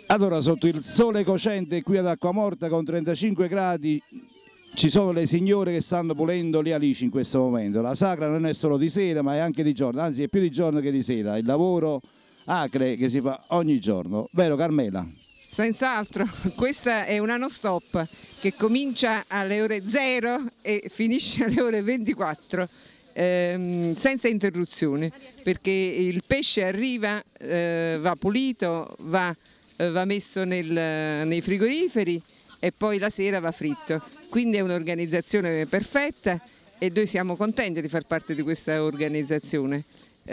Allora, sotto il sole cocente qui ad Acquamorta con 35 gradi ci sono le signore che stanno pulendo le alici in questo momento. La sagra non è solo di sera ma è anche di giorno, anzi è più di giorno che di sera, il lavoro acre che si fa ogni giorno, vero Carmela? Senz'altro, questa è una non-stop che comincia alle ore 0 e finisce alle ore 24. Senza interruzioni, perché il pesce arriva, va pulito, va messo nei frigoriferi e poi la sera va fritto. Quindi è un'organizzazione perfetta e noi siamo contenti di far parte di questa organizzazione.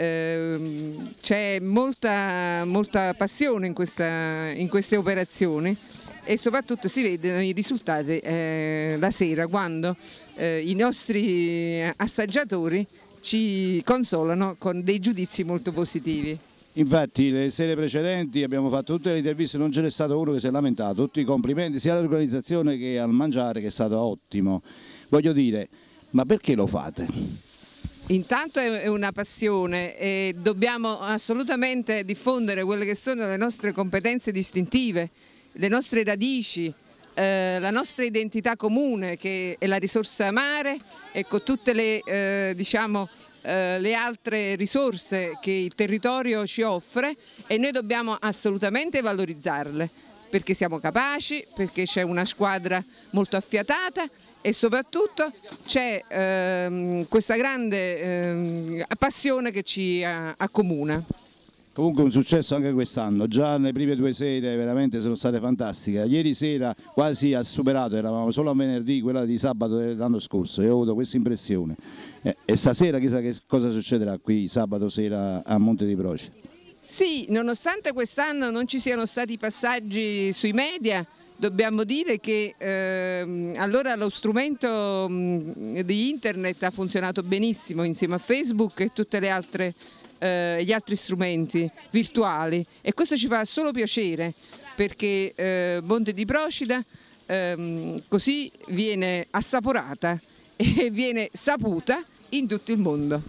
C'è molta passione in queste operazioni e soprattutto si vedono i risultati la sera quando i nostri assaggiatori ci consolano con dei giudizi molto positivi. Infatti le sere precedenti abbiamo fatto tutte le interviste, non ce n'è stato uno che si è lamentato, tutti i complimenti sia all'organizzazione che al mangiare che è stato ottimo. Voglio dire, ma perché lo fate? Intanto è una passione e dobbiamo assolutamente diffondere quelle che sono le nostre competenze distintive, le nostre radici, la nostra identità comune che è la risorsa mare e con tutte le, le altre risorse che il territorio ci offre e noi dobbiamo assolutamente valorizzarle perché siamo capaci, perché c'è una squadra molto affiatata e soprattutto c'è questa grande passione che ci accomuna. Comunque un successo anche quest'anno, già le prime 2 sere veramente sono state fantastiche, ieri sera quasi ha superato, eravamo solo a venerdì, quella di sabato dell'anno scorso e ho avuto questa impressione e stasera chissà che cosa succederà qui sabato sera a Monte di Procida. Sì, nonostante quest'anno non ci siano stati passaggi sui media, dobbiamo dire che allora lo strumento di internet ha funzionato benissimo insieme a Facebook e tutte le altre gli altri strumenti virtuali e questo ci fa solo piacere perché Monte di Procida così viene assaporata e viene saputa in tutto il mondo.